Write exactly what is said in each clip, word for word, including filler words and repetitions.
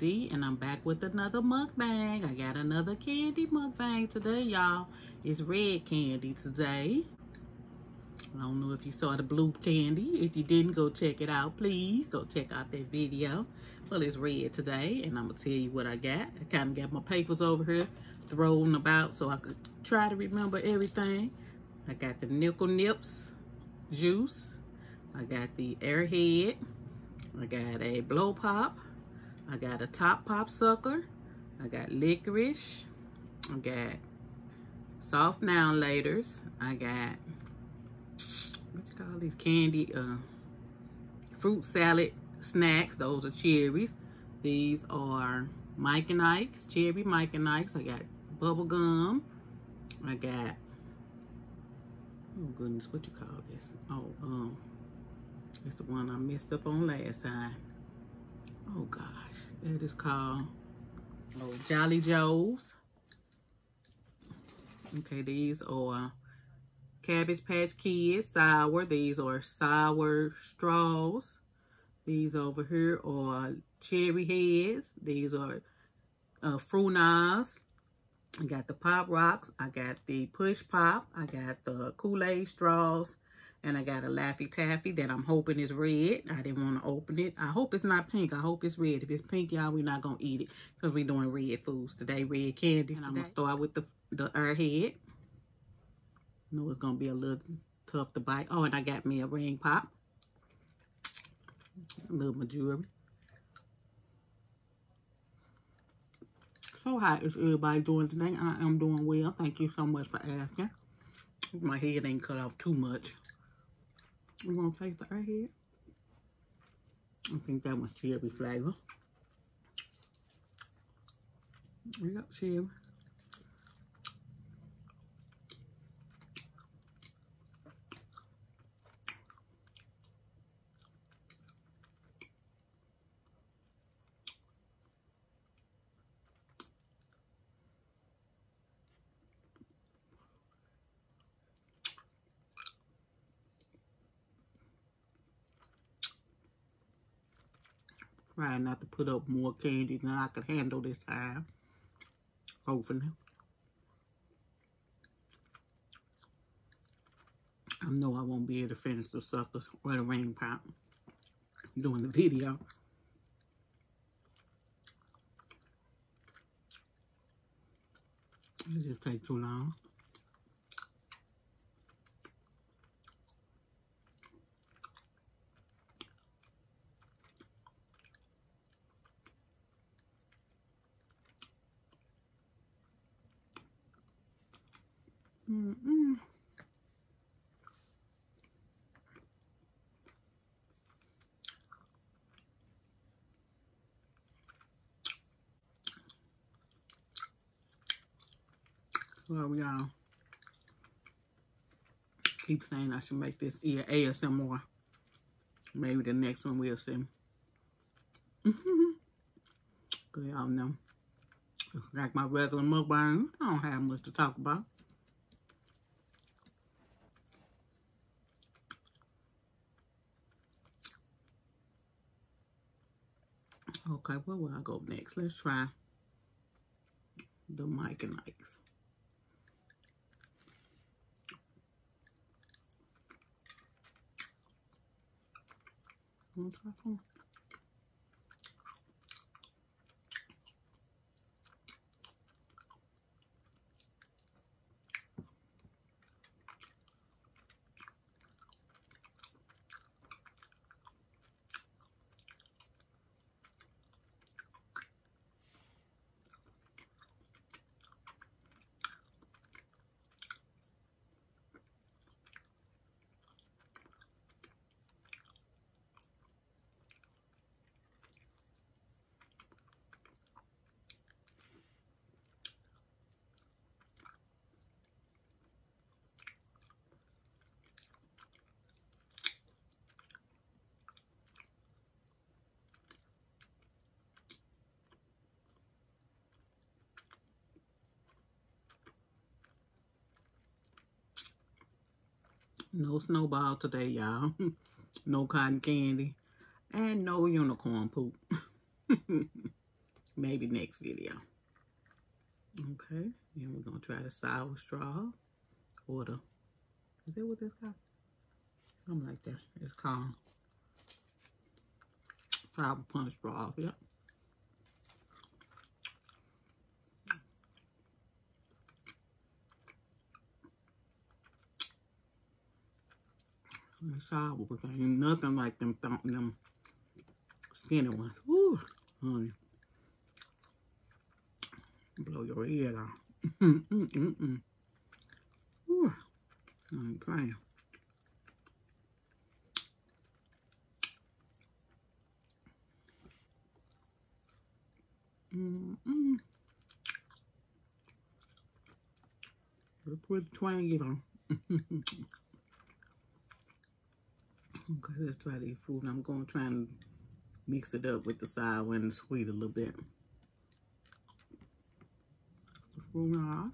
Candy, and I'm back with another mukbang. I got another candy mukbang today, y'all. It's red candy today. I don't know if you saw the blue candy. If you didn't, go check it out, please. Go check out that video. Well, it's red today, and I'm going to tell you what I got. I kind of got my papers over here thrown about so I could try to remember everything. I got the Nickel Nips juice. I got the Airhead. I got a Blow Pop. I got a Top Pop Sucker. I got licorice. I got soft now laters. I got, what you call these, candy, uh, fruit salad snacks. Those are cherries. These are Mike and Ike's, cherry Mike and Ike's. I got bubble gum. I got, oh goodness, what you call this? Oh, um, it's the one I messed up on last time. Oh gosh, it is called oh, Jolly Joes. Okay, these are Cabbage Patch Kids sour. These are sour straws. These over here are cherry heads. These are uh, Frunas. I got the Pop Rocks. I got the Push Pop. I got the Kool-Aid straws. And I got a Laffy Taffy that I'm hoping is red. I didn't want to open it. I hope it's not pink. I hope it's red. If it's pink, y'all, we're not going to eat it. Because we're doing red foods today. Red candy. And I'm going to start with the, the Airhead. I know it's going to be a little tough to bite. Oh, and I got me a ring pop. A little my jewelry. So how is everybody doing today? I am doing well. Thank you so much for asking. My head ain't cut off too much. We're going to taste the Airhead. I think that one's cherry flavor. We got cherry. Trying not to put up more candy than I could handle this time. Hopefully. I know I won't be able to finish the suckers or the ring pop doing the video. It just takes too long. Mm-mm. Well, y'all keep saying I should make this ear A S M R. Maybe the next one we'll see. Mm-hmm. Cause y'all know, it's like my regular mukbang. I don't have much to talk about. Okay, where will I go next? Let's try the Mike and Ike's. I'm gonna try some. No snowball today, y'all. No cotton candy. And no unicorn poop. maybe next video. Okay, and we're gonna try the sour straw or the, is that what it's called? Something like that. It's called sour punch straw. Yep. It's sour because ain't nothing like them them skinny ones. Woo, honey. Blow your head off. Mm mm mm mm. Woo, I ain't playing. Mm mm. Put the twang it on. Okay, let's try these fruit. I'm going to try and mix it up with the sour and the sweet a little bit. The fruit off.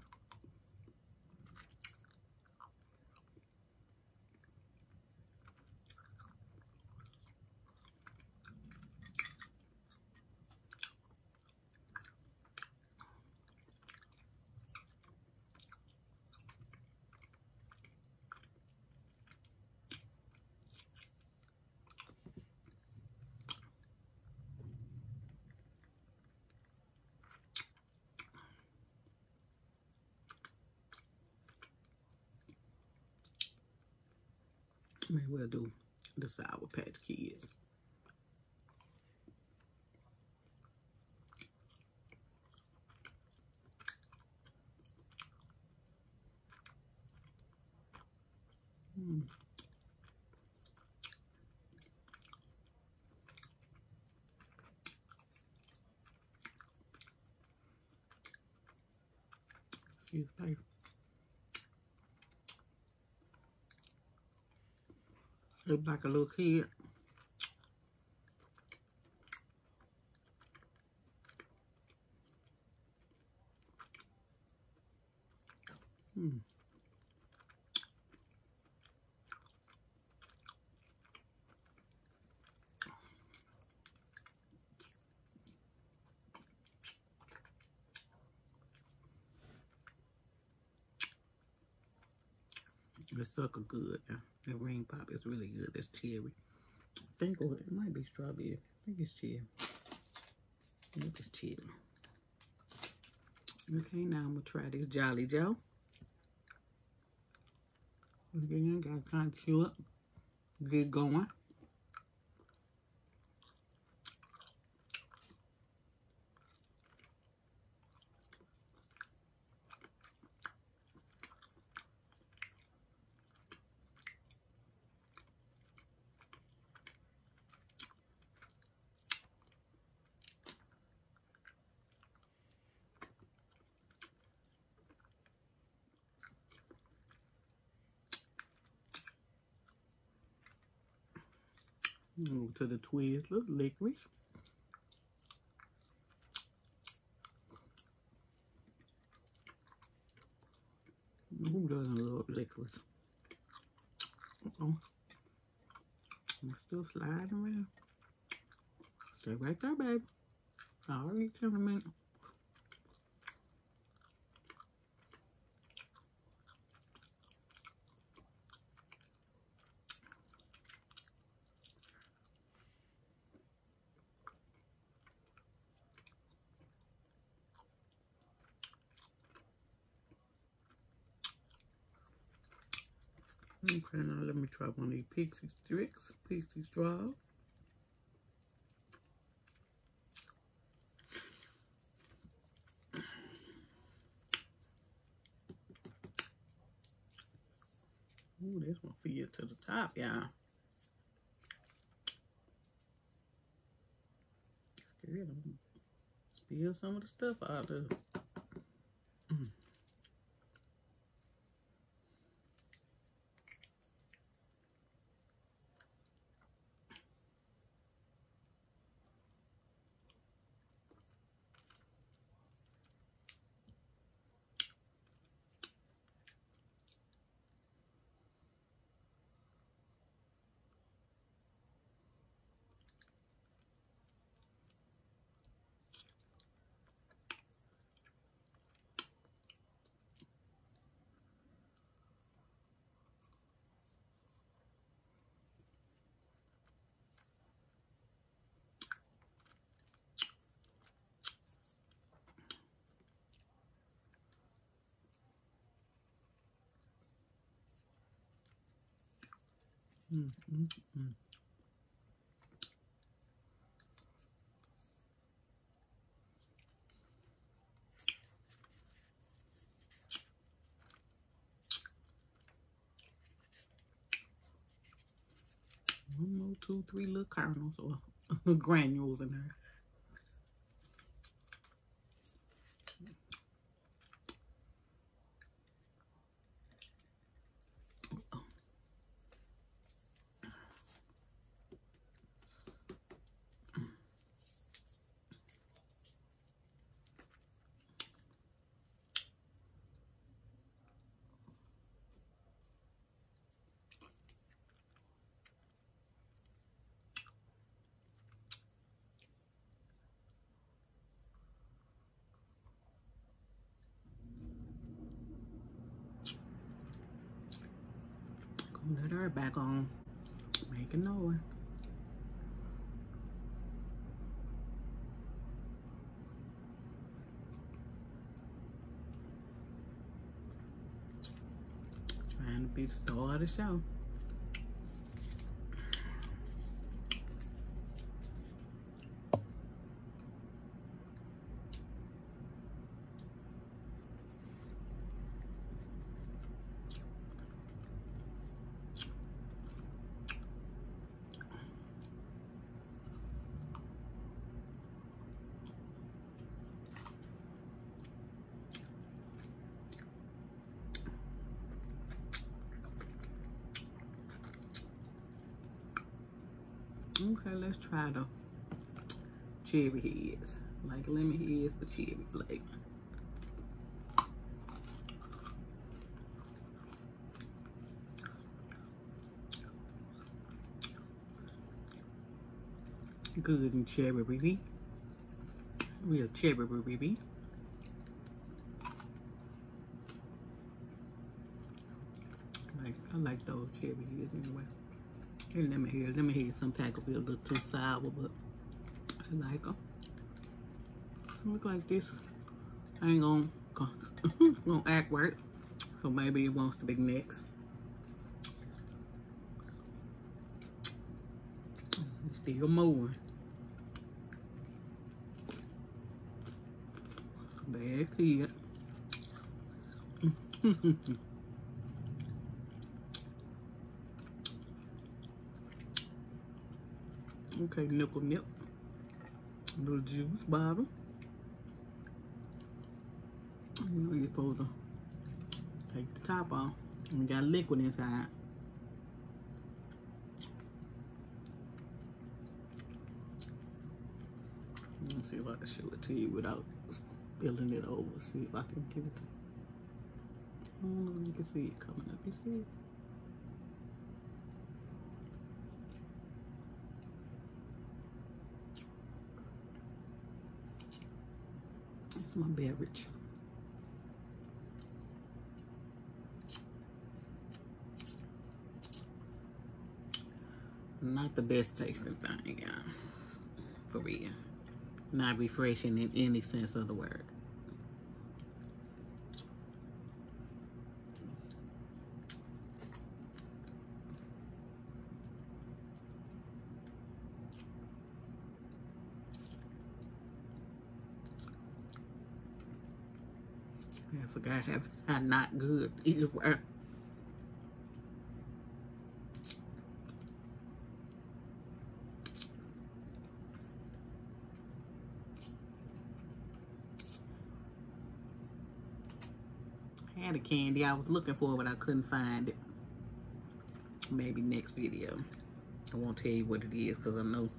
Maybe we'll do the Sour Patch Kids. Mm. Excuse me. Look like a little kid. Mm. The sucker good. Yeah. That ring pop is really good. It's cherry. I think oh, it might be strawberry. I think it's cherry. I think it's cherry. Okay, now I'm gonna try this Jolly Joe. Again, got kind of chew up. Get going. Move to the Twizzlers, licorice. Who doesn't love licorice? Uh-oh. I'm still sliding around. Stay right there, baby. I'll eat you in a minute. Okay, now let me try one of these pixie sticks, pixie straws. Ooh, this one feel to the top, y'all. Scared I'm gonna spill some of the stuff out of it. Mm. Mm, mm, mm. One more, two, three little kernels or granules in there. Let her back on, making noise. Trying to be the star of the show. Okay, let's try the cherry heads. Like lemon heads, but cherry flavor. Good and cherry baby. Real cherry baby. Like, I like those cherry heads anyway. And lemon heads. Lemon heads sometimes could be a little too sour, but I like them. Look like this. I ain't gonna, gonna act right. So maybe it wants to be next. It's still moving. Bad kid. Okay, nickel nip. A little juice bottle. You know you're supposed to take the top off. And we got liquid inside. Let me see if I can show it to you without spilling it over. See if I can give it to you. Oh, you can see it coming up. You see it? That's my beverage. Not the best tasting thing, y'all. For real. Not refreshing in any sense of the word. I forgot how, how not good either were. I had a candy I was looking for, but I couldn't find it. Maybe next video. I won't tell you what it is because I know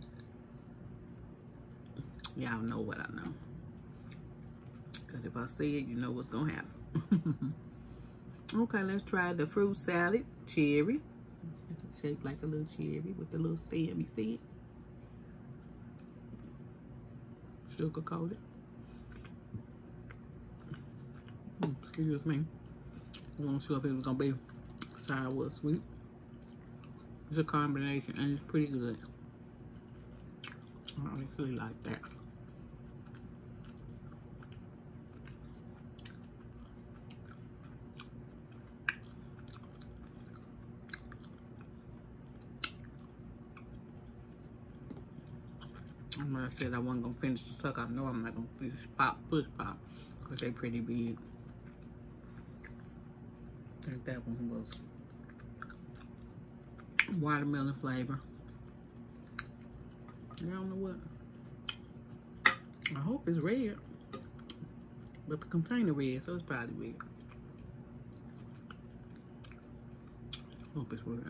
y'all know what I know. Because if I say it, you know what's going to happen. Okay, let's try the fruit salad. Cherry. Shaped like a little cherry with the little stem. You see it? Sugar coated. Excuse me. I wasn't sure if it was going to be sour or sweet. It's a combination and it's pretty good. I actually like that. When I said I wasn't gonna finish the suck, I know I'm not gonna finish pop, push pop, because they pretty big. I think that one was watermelon flavor. I don't know what. I hope it's red. But the container red, so it's probably red. Hope it's red.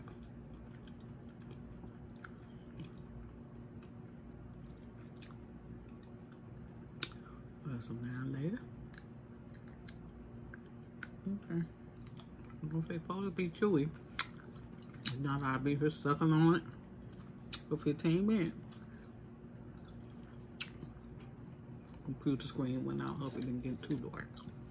Put some down later. Okay. I'm gonna say supposed to be chewy. If not, I'll be here sucking on it for fifteen minutes. Computer screen went out. Hope it didn't get too dark.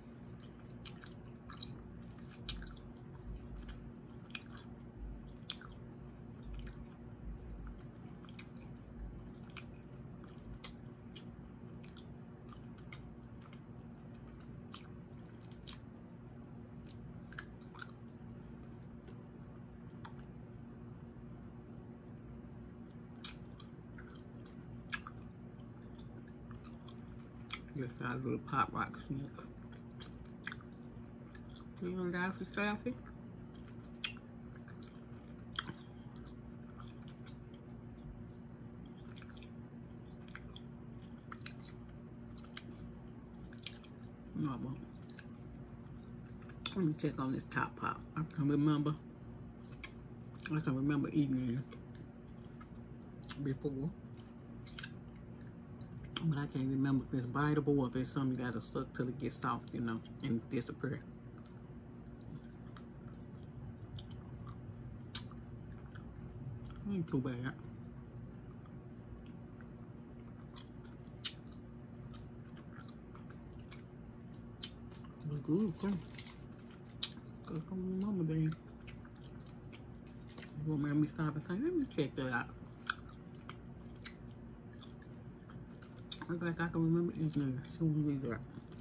Just got a little pop rock snack. You know guys for selfie? No, I won't. Let me check on this top pop. I can remember. I can remember eating it before. But I can't remember if it's biteable or if it's something you gotta suck till it gets soft, you know, and disappear. Ain't too bad. It's good, come. Good from mama baby. You won't make me stop and say, let me check that out. I like I can remember eating it. So we do that.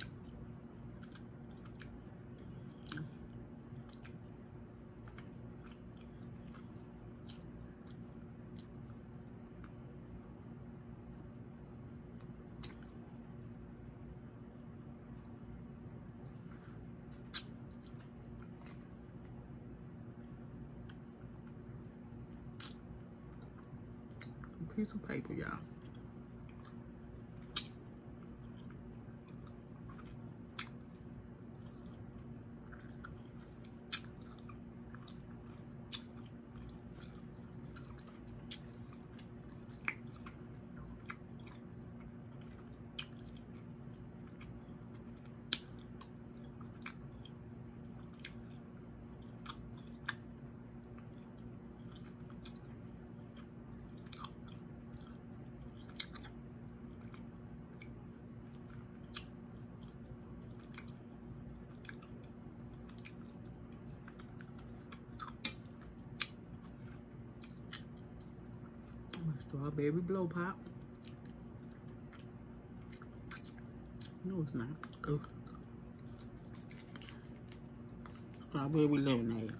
A piece of paper, y'all. Strawberry blow pop. No, it's not. Oh. Strawberry lemonade.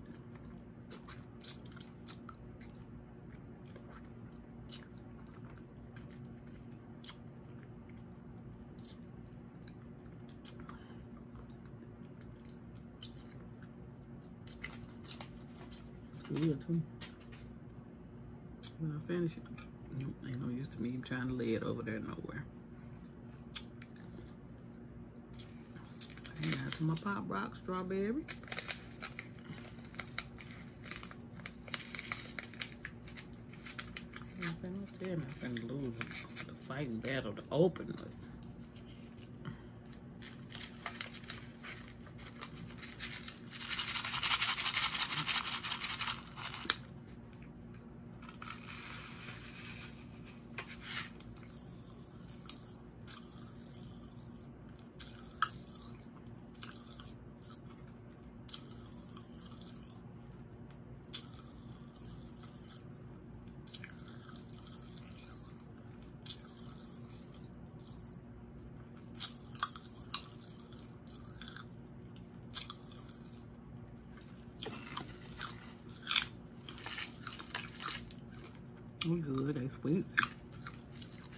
It's good too. When I finish it, nope, ain't no use to me trying to lay it over there nowhere. And that's my pop rock strawberry. I'm telling you, I'm finna lose the fighting battle to open it. We good, they sweet.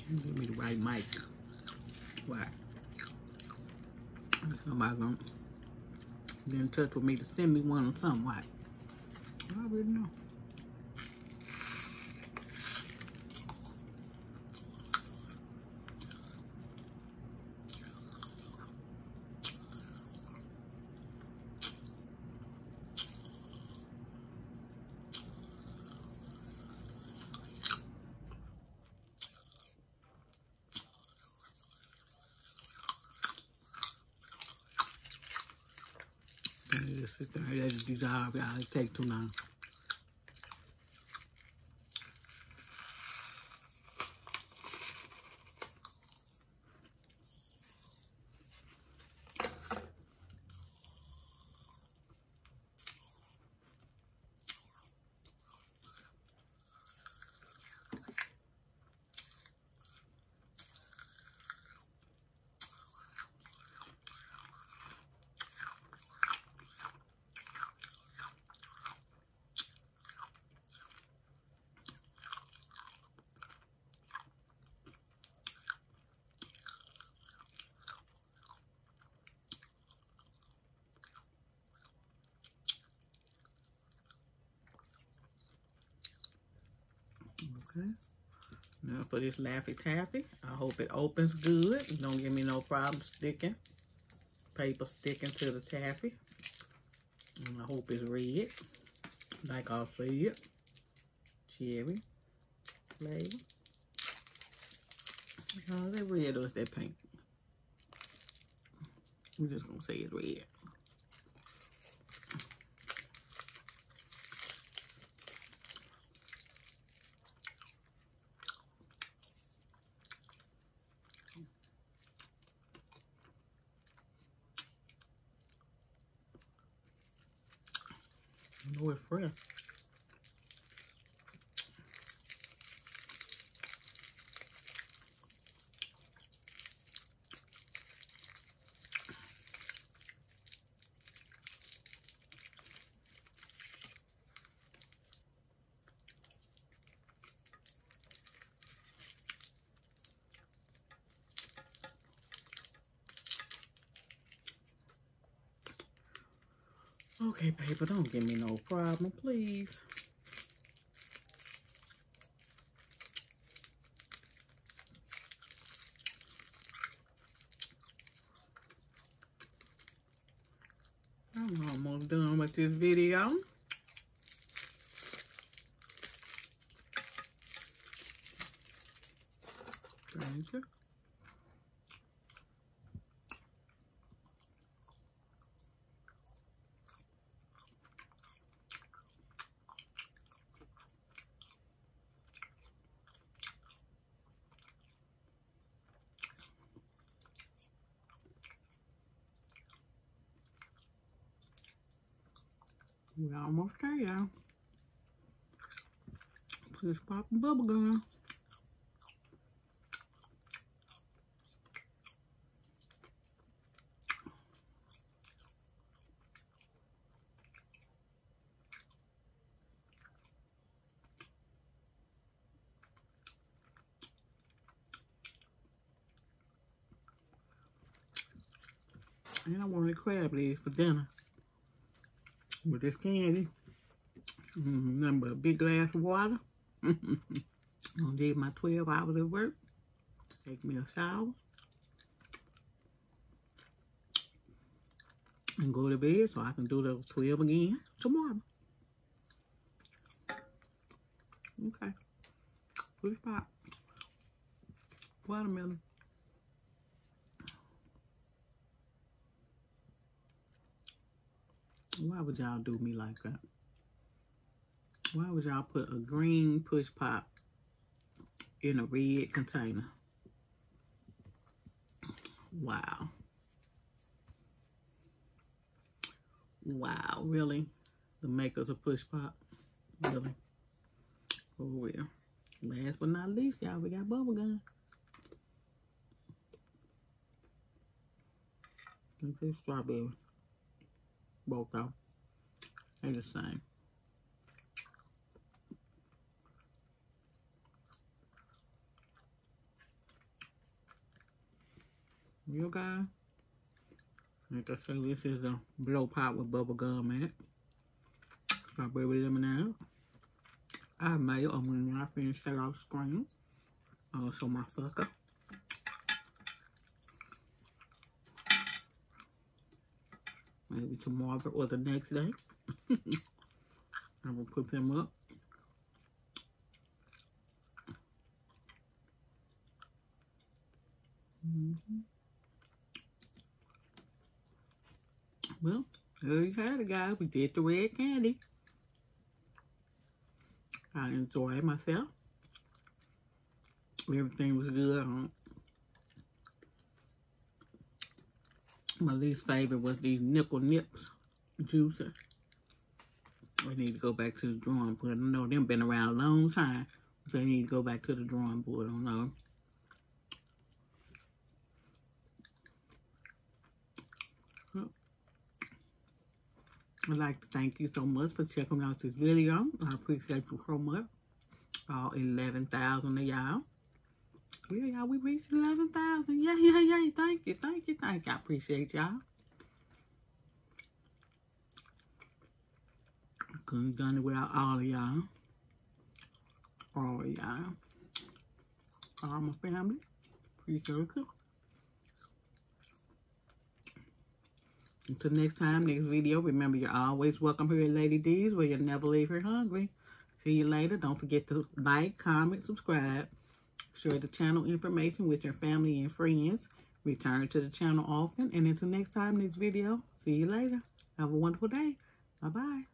Give me the right mic. Why? Somebody gonna get in touch with me to send me one or something. Why? I already know. Just sit there and let it dissolve. Y'all, it take too long. Okay. Now for this Laffy Taffy, I hope it opens good. Don't give me no problem sticking. Paper sticking to the taffy. And I hope it's red. Like I said. Cherry flavor. Oh, is that red or is that pink? I'm just gonna say it's red. I know it's fresh. Okay, paper, don't give me no problem, please. I'm almost done with this video. Thank you. We're almost there, y'all. Just pop the bubble gum. And I wanted crab legs for dinner. With this candy. Mm, nothing but a big glass of water. I'm gonna do my twelve hours of work. Take me a shower. And go to bed so I can do those twelve again tomorrow. Okay. Push pop. Watermelon. Why would y'all do me like that? Why would y'all put a green push pop in a red container? Wow. Wow, really? The makers of push pop? Really? Oh well. Last but not least, y'all, we got bubble gum. Okay, strawberry. Both though. They're the same. You guys. Like I say, this is a blow pop with bubble gum in it. Strawberry lemonade. I made them when I finished that off screen. Also my sucker. Maybe tomorrow or the next day. I will put them up. Mm-hmm. Well, there you have it, guys. We did the red candy. I enjoyed myself. Everything was good. My least favorite was these nickel nips juices. We need to go back to the drawing board. I know them been around a long time, so they need to go back to the drawing board. I don't know. I'd like to thank you so much for checking out this video. I appreciate you so much. All eleven thousand of y'all. Yeah, y'all, we reached eleven thousand. Yeah, yeah, yeah. Thank you, thank you, thank you. I appreciate y'all. I couldn't have done it without all of y'all. All of y'all. All my family. Appreciate you. Until next time, next video, remember you're always welcome here at Lady D's, where you'll never leave here hungry. See you later. Don't forget to like, comment, subscribe. Share the channel information with your family and friends. Return to the channel often. And until next time, next video, see you later. Have a wonderful day. Bye-bye.